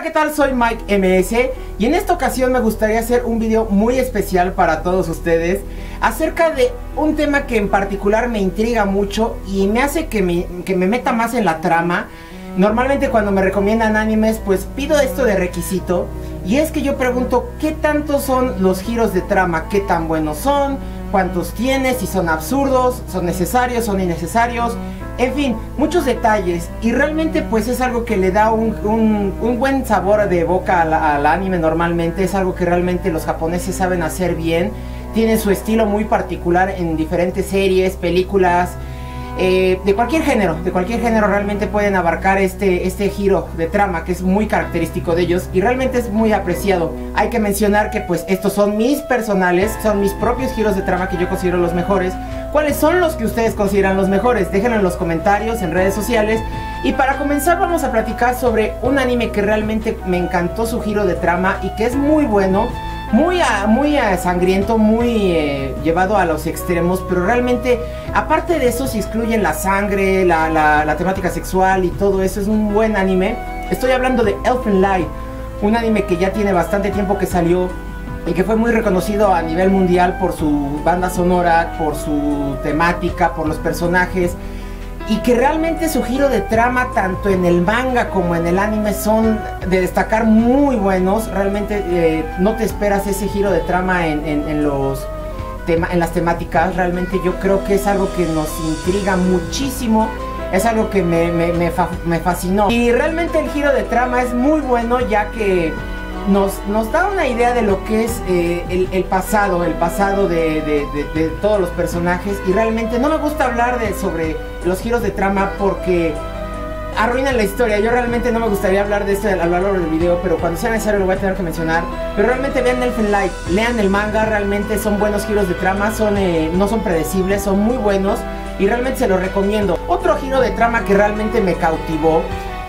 Hola, ¿qué tal? Soy Mike MS y en esta ocasión me gustaría hacer un video muy especial para todos ustedes acerca de un tema que en particular me intriga mucho y me hace que me meta más en la trama. Normalmente cuando me recomiendan animes pues pido esto de requisito, y es que yo pregunto qué tantos son los giros de trama, qué tan buenos son, cuántos tienes, si son absurdos, son necesarios, son innecesarios, en fin, muchos detalles. Y realmente pues es algo que le da un buen sabor de boca al anime. Normalmente es algo que realmente los japoneses saben hacer bien. Tienen su estilo muy particular en diferentes series, películas, de cualquier género realmente pueden abarcar este giro de trama que es muy característico de ellos y realmente es muy apreciado. Hay que mencionar que pues estos son mis personales, son mis propios giros de trama que yo considero los mejores. ¿Cuáles son los que ustedes consideran los mejores? Déjenlo en los comentarios, en redes sociales. Y para comenzar vamos a platicar sobre un anime que realmente me encantó su giro de trama y que es muy bueno, muy sangriento, muy llevado a los extremos, pero realmente, aparte de eso, si excluyen la sangre, la temática sexual y todo eso, es un buen anime. Estoy hablando de Elfen Lied, un anime que ya tiene bastante tiempo que salió y que fue muy reconocido a nivel mundial por su banda sonora, por su temática, por los personajes, y que realmente su giro de trama tanto en el manga como en el anime son de destacar, muy buenos. Realmente no te esperas ese giro de trama en las temáticas. Realmente yo creo que es algo que nos intriga muchísimo, es algo que me fascinó. Y realmente el giro de trama es muy bueno, ya que nos da una idea de lo que es el pasado de todos los personajes. Y realmente no me gusta hablar sobre los giros de trama porque arruinan la historia. Yo realmente no me gustaría hablar de esto a lo largo del video, pero cuando sea necesario lo voy a tener que mencionar. Pero realmente vean Elfen Lied, lean el manga, realmente son buenos giros de trama, no son predecibles, son muy buenos y realmente se los recomiendo. Otro giro de trama que realmente me cautivó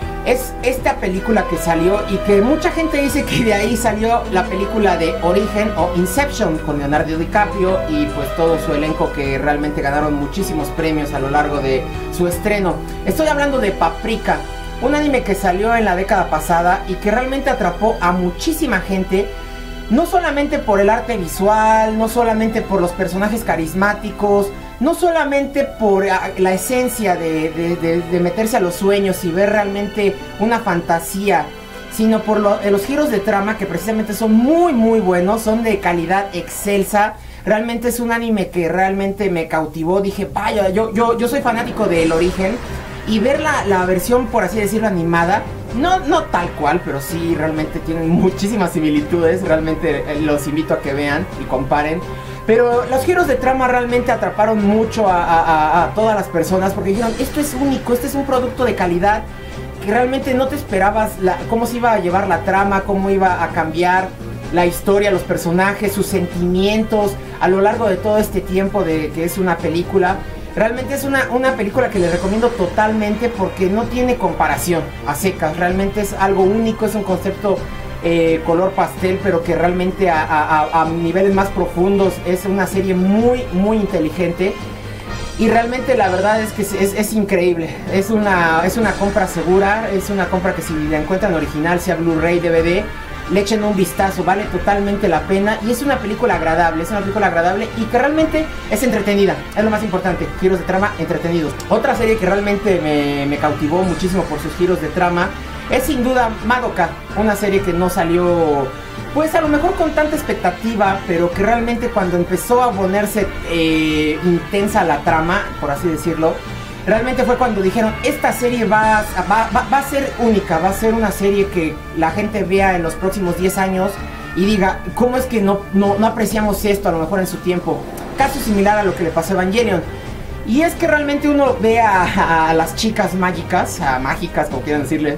es esta película que salió y que mucha gente dice que de ahí salió la película de Origen o Inception con Leonardo DiCaprio y pues todo su elenco, que realmente ganaron muchísimos premios a lo largo de su estreno. Estoy hablando de Paprika, un anime que salió en la década pasada y que realmente atrapó a muchísima gente, no solamente por el arte visual, no solamente por los personajes carismáticos, no solamente por la esencia de meterse a los sueños y ver realmente una fantasía, sino por los giros de trama que precisamente son muy buenos, son de calidad excelsa. Realmente es un anime que realmente me cautivó. Dije, vaya, yo soy fanático del Origen, y ver la versión, por así decirlo, animada, no tal cual, pero sí realmente tienen muchísimas similitudes. Realmente los invito a que vean y comparen. Pero los giros de trama realmente atraparon mucho a todas las personas, porque dijeron, esto es único, este es un producto de calidad, que realmente no te esperabas cómo se iba a llevar la trama, cómo iba a cambiar la historia, los personajes, sus sentimientos a lo largo de todo este tiempo que es una película. Realmente es una película que les recomiendo totalmente porque no tiene comparación a secas. Realmente es algo único, es un concepto color pastel, pero que realmente a niveles más profundos es una serie muy inteligente. Y realmente la verdad es que es increíble. Es una compra segura, es una compra que si la encuentran original, sea Blu-ray, DVD, le echen un vistazo, vale totalmente la pena. Y es una película agradable, y que realmente es entretenida, es lo más importante. Giros de trama entretenidos. Otra serie que realmente me cautivó muchísimo por sus giros de trama es sin duda Madoka, una serie que no salió pues a lo mejor con tanta expectativa, pero que realmente cuando empezó a ponerse intensa la trama, por así decirlo, realmente fue cuando dijeron, esta serie va a ser única, va a ser una serie que la gente vea en los próximos 10 años y diga, ¿cómo es que no apreciamos esto a lo mejor en su tiempo? Caso similar a lo que le pasó a Evangelion. Y es que realmente uno ve a las chicas mágicas, como quieran decirle,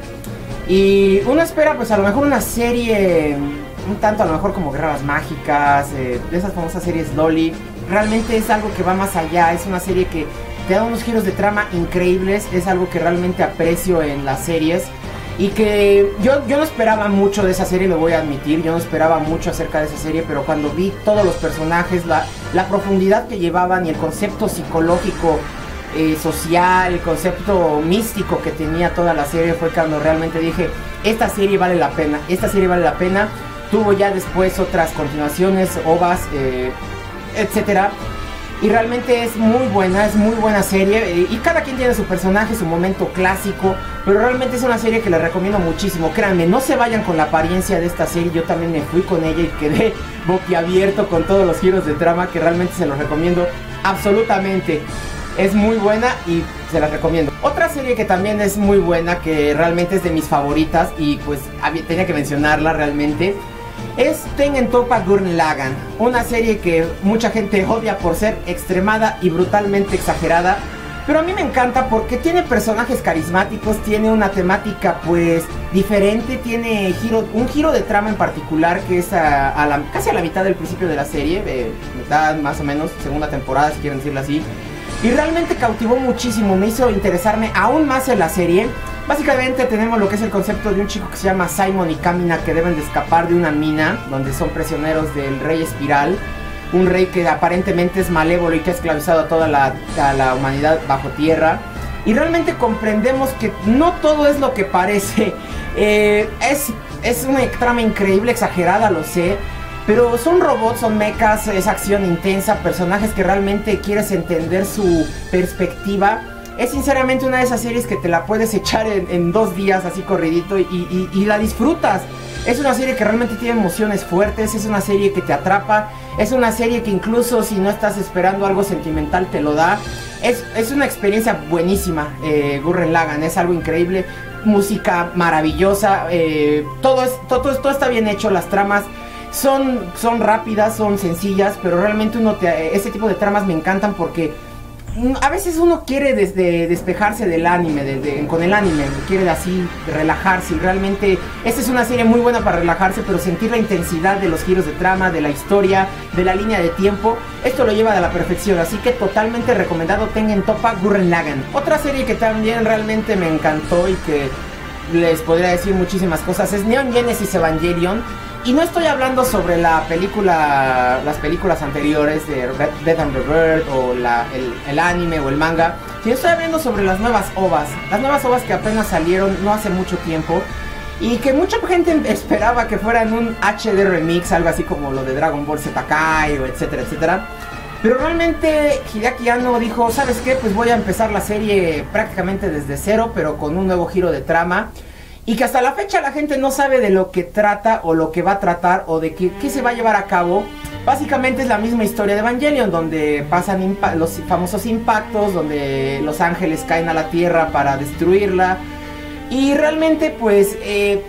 y uno espera pues a lo mejor una serie un tanto a lo mejor como Guerreras Mágicas, de esas famosas series Loli. Realmente es algo que va más allá, es una serie que te da unos giros de trama increíbles, es algo que realmente aprecio en las series. Y que yo no esperaba mucho de esa serie, lo voy a admitir, yo no esperaba mucho acerca de esa serie, pero cuando vi todos los personajes, la profundidad que llevaban y el concepto psicológico social, el concepto místico que tenía toda la serie, fue cuando realmente dije, esta serie vale la pena, esta serie vale la pena. Tuvo ya después otras continuaciones, ovas, etcétera. Y realmente es muy buena serie. Y cada quien tiene su personaje, su momento clásico. Pero realmente es una serie que les recomiendo muchísimo. Créanme, no se vayan con la apariencia de esta serie. Yo también me fui con ella y quedé boquiabierto con todos los giros de trama, que realmente se los recomiendo absolutamente. Es muy buena y se las recomiendo. Otra serie que también es muy buena, que realmente es de mis favoritas, y pues tenía que mencionarla realmente, es Tengen Toppa Gurren Lagann, una serie que mucha gente odia por ser extremada y brutalmente exagerada, pero a mí me encanta porque tiene personajes carismáticos, tiene una temática pues diferente, tiene un giro de trama en particular que es casi a la mitad del principio de la serie, mitad más o menos, segunda temporada si quieren decirlo así, y realmente cautivó muchísimo, me hizo interesarme aún más en la serie. Básicamente tenemos lo que es el concepto de un chico que se llama Simon y Kamina, que deben de escapar de una mina donde son prisioneros del rey Espiral, un rey que aparentemente es malévolo y que ha esclavizado a toda la humanidad bajo tierra. Y realmente comprendemos que no todo es lo que parece. Es una trama increíble, exagerada, lo sé, pero son robots, son mechas, es acción intensa, personajes que realmente quieres entender su perspectiva. Es sinceramente una de esas series que te la puedes echar en 2 días así corridito y la disfrutas. Es una serie que realmente tiene emociones fuertes, es una serie que te atrapa, es una serie que incluso si no estás esperando algo sentimental te lo da. Es una experiencia buenísima, Gurren Lagann, es algo increíble, música maravillosa, todo está bien hecho, las tramas son rápidas, son sencillas, pero realmente ese tipo de tramas me encantan porque a veces uno quiere despejarse del anime, con el anime, quiere así relajarse, y realmente esta es una serie muy buena para relajarse, pero sentir la intensidad de los giros de trama, de la historia, de la línea de tiempo, esto lo lleva a la perfección, así que totalmente recomendado Tengen Toppa Gurren Lagann. Otra serie que también realmente me encantó y que les podría decir muchísimas cosas es Neon Genesis Evangelion. Y no estoy hablando sobre las películas anteriores de Death and Rebirth o el anime o el manga, sino estoy hablando sobre las nuevas OVAs. Las nuevas OVAs que apenas salieron no hace mucho tiempo y que mucha gente esperaba que fueran un HD remix, algo así como lo de Dragon Ball Z Kai o etcétera, etcétera. Pero realmente Hideaki Anno dijo, ¿sabes qué? Pues voy a empezar la serie prácticamente desde cero, pero con un nuevo giro de trama. Y que hasta la fecha la gente no sabe de lo que trata o lo que va a tratar o de qué se va a llevar a cabo. Básicamente es la misma historia de Evangelion, donde pasan los famosos impactos, donde los ángeles caen a la tierra para destruirla. Y realmente pues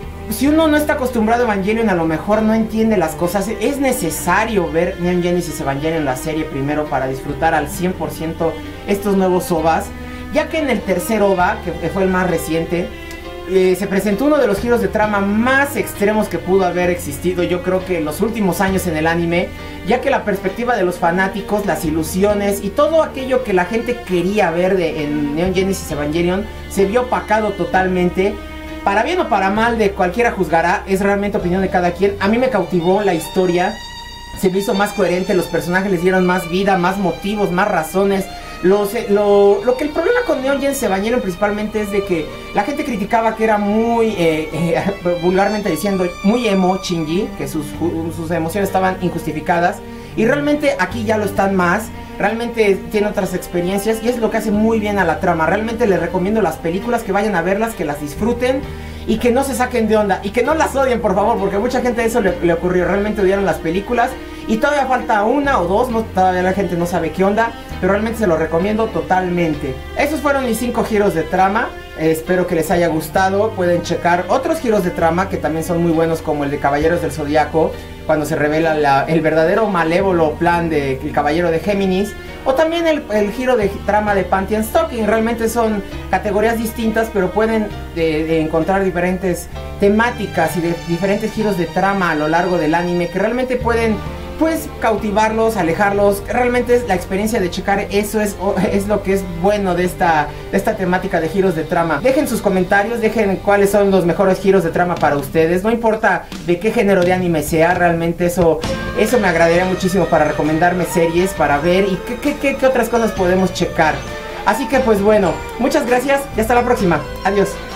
si uno no está acostumbrado a Evangelion, a lo mejor no entiende las cosas. Es necesario ver Neon Genesis Evangelion, la serie, primero para disfrutar al 100% estos nuevos OVAs, ya que en el tercer OVA, que fue el más reciente, se presentó uno de los giros de trama más extremos que pudo haber existido, yo creo que en los últimos años en el anime, ya que la perspectiva de los fanáticos, las ilusiones y todo aquello que la gente quería ver en Neon Genesis Evangelion se vio opacado totalmente. Para bien o para mal, de cualquiera juzgará, es realmente opinión de cada quien. A mí me cautivó la historia, se me hizo más coherente, los personajes les dieron más vida, más motivos, más razones. Lo que el problema con Neon Genesis Evangelion principalmente es de que la gente criticaba que era muy, vulgarmente diciendo, muy emo, Shinji, que sus emociones estaban injustificadas, y realmente aquí ya lo están más. Realmente tiene otras experiencias y es lo que hace muy bien a la trama. Realmente les recomiendo las películas, que vayan a verlas, que las disfruten y que no se saquen de onda y que no las odien, por favor, porque a mucha gente eso le ocurrió. Realmente odiaron las películas y todavía falta una o dos, todavía la gente no sabe qué onda, pero realmente se lo recomiendo totalmente. Esos fueron mis 5 giros de trama. Espero que les haya gustado. Pueden checar otros giros de trama que también son muy buenos, como el de Caballeros del Zodiaco, cuando se revela el verdadero malévolo plan del Caballero de Géminis, o también el giro de trama de Pantheon Stalking. Realmente son categorías distintas, pero pueden encontrar diferentes temáticas y diferentes giros de trama a lo largo del anime que realmente pueden, pues, cautivarlos, alejarlos. Realmente es la experiencia de checar, eso es lo que es bueno de esta temática de giros de trama. Dejen sus comentarios, dejen cuáles son los mejores giros de trama para ustedes. No importa de qué género de anime sea, realmente eso me agradaría muchísimo para recomendarme series, para ver y qué otras cosas podemos checar. Así que pues bueno, muchas gracias y hasta la próxima. Adiós.